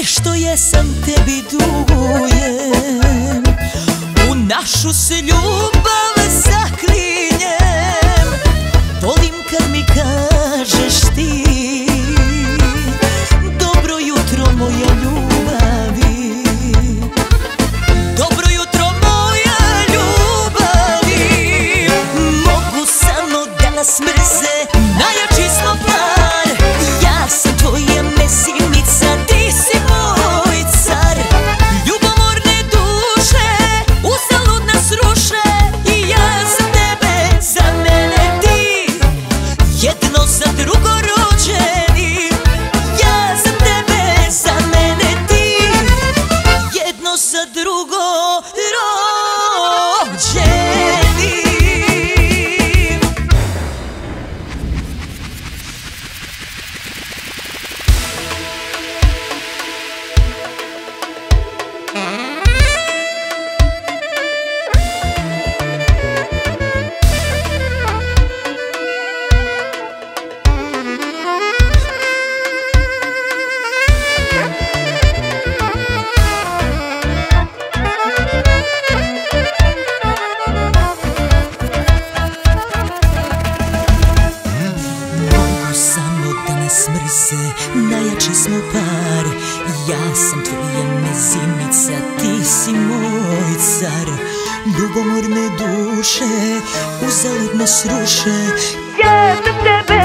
Sve što jesam tebi dugujem, u našu se ljubav zaklinjem. Volim kad mi kažeš ti dobro jutro moja ljubavi, dobro jutro moja ljubavi. Mogu samo da nas mrze, najjači smo par. Ja sam tvoja mesimica, ti si moj car. Ljubomorne duše uzalud nas ruše, i ja za tebe, za mene ti, jedno za drugo rođeni. Ja za tebe, za mene ti, jedno za drugo rođeni. Smrze, najjači smo par. Ja sam tvoja mezimica, ti si moj car. Ljubomorne duše uzalud nas ruše, ja za tebe,